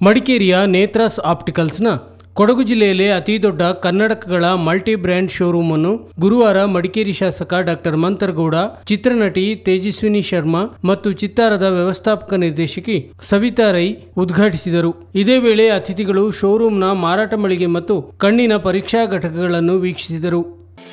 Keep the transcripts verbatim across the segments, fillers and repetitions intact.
ಮಡಿಕೇರಿಯ ನೇತ್ರಾಸ್ ಆಪ್ಟಿಕಲ್ಸ್ನ ಕೊಡಗು ಜಿಲ್ಲೆಯಲ್ಲಿ ಅತಿ ದೊಡ್ಡ ಕನ್ನಡಕಗಳ ಮಲ್ಟಿ ಬ್ರ್ಯಾಂಡ್ ಶೋರೂಮ್ ಅನ್ನು ಗುರುವಾರ ಮಡಿಕೇರಿ ಶಾಸಕ ಡಾಕ್ಟರ್ ಮಂತರಗೌಡ, ಚಿತ್ರನಟಿ ತೇಜಸ್ವಿನಿ ಶರ್ಮಾ ಮತ್ತು ಚಿತ್ತಾರದ ವ್ಯವಸ್ಥಾಪಕ ನಿರ್ದೇಶಕಿ ಸವಿತಾ ರೈ ಉದ್ಘಾಟಿಸಿದರು. ಇದೇ ವೇಳೆ ಅತಿಥಿಗಳು ಶೋರೂಮ್ನ ಮಾರಾಟ ಮಳಿಗೆ ಮತ್ತು ಕಣ್ಣಿನ ಪರೀಕ್ಷಾ ಘಟಕಗಳನ್ನು ವೀಕ್ಷಿಸಿದರು.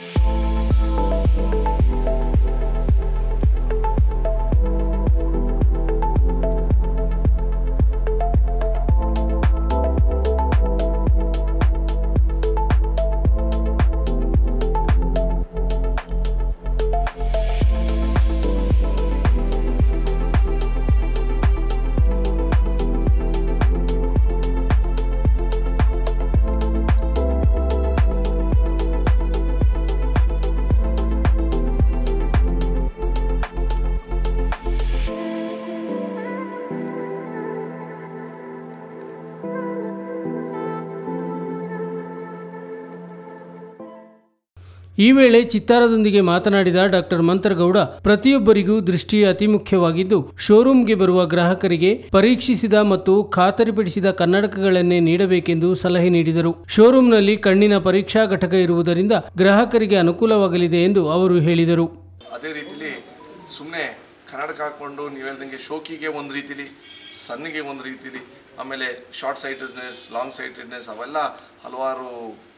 ಈ ವೇಳೆ ಚಿತ್ತಾರದೊಂದಿಗೆ ಮಾತನಾಡಿದ ಡಾಕ್ಟರ್ ಮಂತರಗೌಡ, ಪ್ರತಿಯೊಬ್ಬರಿಗೂ ದೃಷ್ಟಿ ಅತಿ ಮುಖ್ಯವಾಗಿದ್ದು, ಶೋರೂಮ್ಗೆ ಬರುವ ಗ್ರಾಹಕರಿಗೆ ಪರೀಕ್ಷಿಸಿದ ಮತ್ತು ಖಾತರಿಪಡಿಸಿದ ಕನ್ನಡಕಗಳನ್ನೇ ನೀಡಬೇಕೆಂದು ಸಲಹೆ ನೀಡಿದರು. ಶೋರೂಮ್ನಲ್ಲಿ ಕಣ್ಣಿನ ಪರೀಕ್ಷಾ ಘಟಕ ಇರುವುದರಿಂದ ಗ್ರಾಹಕರಿಗೆ ಅನುಕೂಲವಾಗಲಿದೆ ಎಂದು ಅವರು ಹೇಳಿದರು. ಅದೇ ರೀತಿಲಿ ಸುಮ್ಮನೆ ಕನ್ನಡಕ ಹಾಕೊಂಡು ನೀವು ಹೇಳ್ದಂಗೆ ಶೋಕಿಗೆ ಒಂದು ರೀತಿಲಿ, ಸನ್ನಿಗೆ ಒಂದು ರೀತಿಲಿ, ಆಮೇಲೆ ಶಾರ್ಟ್ ಸೈಟೆಡ್ನೆಸ್, ಲಾಂಗ್ ಸೈಟೆಡ್ನೆಸ್ ಅವೆಲ್ಲ ಹಲವಾರು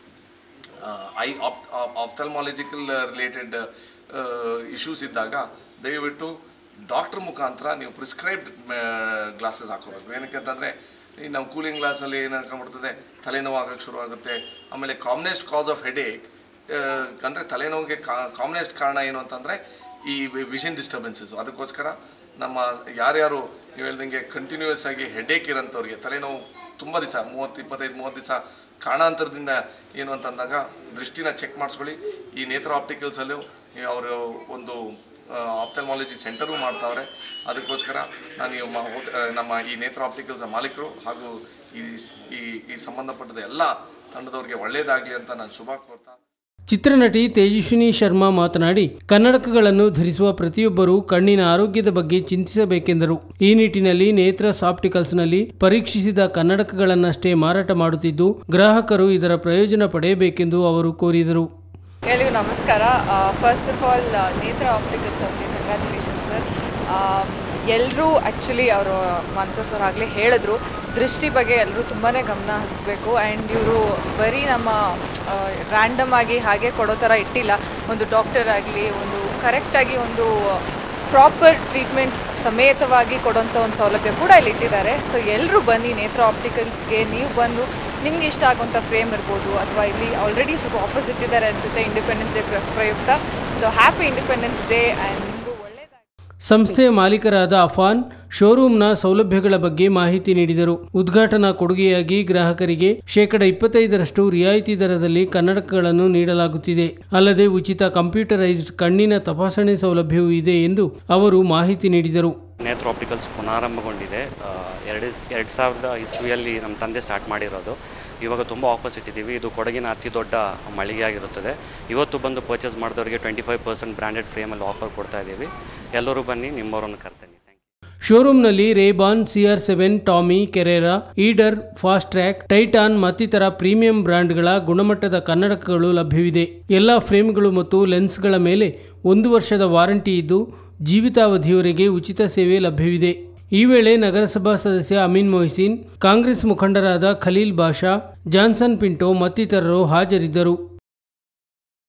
eye op ophthalmological related issues ಇದ್ದಾಗ ದಯವಿಟ್ಟು ಡಾಕ್ಟ್ರ್ ಮುಖಾಂತರ ನೀವು ಪ್ರಿಸ್ಕ್ರೈಬ್ಡ್ ಗ್ಲಾಸಸ್ ಹಾಕೋಬೇಕು. ಏನಕ್ಕೆ ಅಂತಂದರೆ ಈ ನಾವು ಕೂಲಿಂಗ್ ಗ್ಲಾಸಲ್ಲಿ ಏನು ಹಾಕೊಂಡ್ಬಿಡ್ತದೆ, ತಲೆನೋವು ಆಗೋಕ್ಕೆ ಶುರು ಆಗುತ್ತೆ. ಆಮೇಲೆ ಕಾಮನೆಸ್ಟ್ ಕಾಸ್ ಆಫ್ ಹೆಡೇಕ್ ಅಂದರೆ ತಲೆನೋವಿಗೆ ಕಾಮನೆಸ್ಟ್ ಕಾರಣ ಏನು ಅಂತಂದರೆ ಈ ವಿಷನ್ ಡಿಸ್ಟರ್ಬೆನ್ಸಸ್. ಅದಕ್ಕೋಸ್ಕರ ನಮ್ಮ ಯಾರ್ಯಾರು ನೀವು ಹೇಳ್ದಂಗೆ ಕಂಟಿನ್ಯೂಯಸ್ ಆಗಿ ಹೆಡೇಕ್ ಇರೋಂಥವ್ರಿಗೆ, ತಲೆನೋವು ತುಂಬ ದಿವಸ ಮೂವತ್ತು ಇಪ್ಪತ್ತೈದು ಮೂವತ್ತು ದಿವಸ ಕಾರಣಾಂತರದಿಂದ ಏನು ಅಂತಂದಾಗ ದೃಷ್ಟಿನ ಚೆಕ್ ಮಾಡಿಸ್ಕೊಳ್ಳಿ. ಈ ನೇತ್ರ ಆಪ್ಟಿಕಲ್ಸಲ್ಲೂ ಅವರು ಒಂದು ಆಪ್ಥಲ್ಮಾಲಜಿ ಸೆಂಟರು ಮಾಡ್ತಾವ್ರೆ. ಅದಕ್ಕೋಸ್ಕರ ನಾನು ನಮ್ಮ ಈ ನೇತ್ರ ಆಪ್ಟಿಕಲ್ಸ್ ಮಾಲೀಕರು ಹಾಗೂ ಈ ಈ ಸಂಬಂಧಪಟ್ಟದ ಎಲ್ಲ ತಂಡದವರಿಗೆ ಒಳ್ಳೆಯದಾಗಲಿ ಅಂತ ನಾನು ಶುಭ ಕೋರ್ತಾ. ಚಿತ್ರನಟಿ ತೇಜಸ್ವಿನಿ ಶರ್ಮಾ ಮಾತನಾಡಿ, ಕನ್ನಡಕಗಳನ್ನು ಧರಿಸುವ ಪ್ರತಿಯೊಬ್ಬರೂ ಕಣ್ಣಿನ ಆರೋಗ್ಯದ ಬಗ್ಗೆ ಚಿಂತಿಸಬೇಕೆಂದರು. ಈ ನಿಟ್ಟಿನಲ್ಲಿ ನೇತ್ರಾಸ್ ಆಪ್ಟಿಕಲ್ಸ್ನಲ್ಲಿ ಪರೀಕ್ಷಿಸಿದ ಕನ್ನಡಕಗಳನ್ನಷ್ಟೇ ಮಾರಾಟ ಮಾಡುತ್ತಿದ್ದು, ಗ್ರಾಹಕರು ಇದರ ಪ್ರಯೋಜನ ಪಡೆಯಬೇಕೆಂದು ಅವರು ಕೋರಿದರು. ಎಲ್ಲರಿಗೂ ನಮಸ್ಕಾರ. First of all Netra opticals ಅವರಿಗೆ ಕಂಗ್ರ್ಯಾಚುಲೇಷನ್ ಸರ್. ಎಲ್ಲರೂ ಆ್ಯಕ್ಚುಲಿ ಅವರು ಮಂತ ಸರ್ ಆಗಲೇ ಹೇಳಿದ್ರು, ದೃಷ್ಟಿ ಬಗ್ಗೆ ಎಲ್ಲರೂ ತುಂಬಾ ಗಮನ ಹರಿಸ್ಬೇಕು. ಆ್ಯಂಡ್ ಇವರು ಬರೀ ನಮ್ಮ ರ್ಯಾಂಡಮ್ ಆಗಿ ಹಾಗೆ ಕೊಡೋ ಥರ ಇಟ್ಟಿಲ್ಲ. ಒಂದು ಡಾಕ್ಟರ್ ಆಗಲಿ ಒಂದು ಕರೆಕ್ಟಾಗಿ ಒಂದು ಪ್ರಾಪರ್ ಟ್ರೀಟ್ಮೆಂಟ್ ಸಮೇತವಾಗಿ ಕೊಡೋಂಥ ಒಂದು ಸೌಲಭ್ಯ ಕೂಡ ಇಲ್ಲಿ ಇಟ್ಟಿದ್ದಾರೆ. ಸೊ ಎಲ್ಲರೂ ಬನ್ನಿ ನೇತ್ರ ಆಪ್ಟಿಕಲ್ಸ್ಗೆ. ನೀವು ಬಂದು ನಿಮ್ಗೆ ಇಷ್ಟ ಆಗುವಂಥ ಫ್ರೇಮ್ ಇರ್ಬೋದು, ಅಥವಾ ಇಲ್ಲಿ ಆಲ್ರೆಡಿ ಸ್ವಲ್ಪ ಆಪೋಸಿಟ್ ಇದ್ದಾರೆ ಅನಿಸುತ್ತೆ ಇಂಡಿಪೆಂಡೆನ್ಸ್ ಡೇ ಪ್ರಯುಕ್ತ. So happy independence day. And ಸಂಸ್ಥೆಯ ಮಾಲೀಕರಾದ ಅಫಾನ್ ಶೋರೂಮ್ನ ಸೌಲಭ್ಯಗಳ ಬಗ್ಗೆ ಮಾಹಿತಿ ನೀಡಿದರು. ಉದ್ಘಾಟನಾ ಕೊಡುಗೆಯಾಗಿ ಗ್ರಾಹಕರಿಗೆ ಶೇಕಡ ಇಪ್ಪತ್ತೈದರಷ್ಟು ರಿಯಾಯಿತಿ ದರದಲ್ಲಿ ಕನ್ನಡಕಗಳನ್ನು ನೀಡಲಾಗುತ್ತಿದೆ. ಅಲ್ಲದೆ ಉಚಿತ ಕಂಪ್ಯೂಟರೈಸ್ಡ್ ಕಣ್ಣಿನ ತಪಾಸಣೆ ಸೌಲಭ್ಯವೂ ಇದೆ ಎಂದು ಅವರು ಮಾಹಿತಿ ನೀಡಿದರು. ನೇತ್ರ ಆಪ್ಟಿಕಲ್ಸ್ ಪುನರಾರಂಭಗೊಂಡಿದೆ. ಎರಡು ಎರಡು ಸಾವಿರದ ಇಸ್ವಿಯಲ್ಲಿ ನಮ್ಮ ತಂದೆ ಸ್ಟಾರ್ಟ್ ಮಾಡಿರೋದು. ಇವಾಗ ತುಂಬ ಆಫರ್ಸ್ ಇಟ್ಟಿದ್ದೀವಿ. ಇದು ಕೊಡಗಿನ ಅತಿ ದೊಡ್ಡ ಮಳಿಗೆಯಾಗಿರುತ್ತದೆ. ಇವತ್ತು ಬಂದು ಪರ್ಚೇಸ್ ಮಾಡಿದವರಿಗೆ ಟ್ವೆಂಟಿ ಫೈವ್ ಪರ್ಸೆಂಟ್ ಬ್ರ್ಯಾಂಡೆಡ್ ಫ್ರೇಮಲ್ಲಿ ಆಫರ್ ಕೊಡ್ತಾ ಇದ್ದೀವಿ. ಎಲ್ಲರೂ ಬನ್ನಿ, ನಿಮ್ಮವರನ್ನು ಕರ್ತೇನೆ. ಶೋರೂಮ್ನಲ್ಲಿ Ray Ban, C R seven, Tommy, Carrera, ಈಡರ್, ಫಾಸ್ಟ್ ಟ್ರ್ಯಾಕ್, ಟೈಟಾನ್ ಮತ್ತಿತರ ಪ್ರೀಮಿಯಂ ಬ್ರ್ಯಾಂಡ್ಗಳ ಗುಣಮಟ್ಟದ ಕನ್ನಡಕಗಳು ಲಭ್ಯವಿದೆ. ಎಲ್ಲ ಫ್ರೇಮ್ಗಳು ಮತ್ತು ಲೆನ್ಸ್ಗಳ ಮೇಲೆ ಒಂದು ವರ್ಷದ ವಾರಂಟಿ ಇದ್ದು, ಜೀವಿತಾವಧಿಯವರೆಗೆ ಉಚಿತ ಸೇವೆ ಲಭ್ಯವಿದೆ. ಈ ವೇಳೆ ನಗರಸಭಾ ಸದಸ್ಯ ಅಮೀನ್ ಮೊಹಸಿನ್, ಕಾಂಗ್ರೆಸ್ ಮುಖಂಡರಾದ ಖಲೀಲ್ ಬಾಷಾ, ಜಾನ್ಸನ್ ಪಿಂಟೋ ಮತ್ತಿತರರು ಹಾಜರಿದ್ದರು.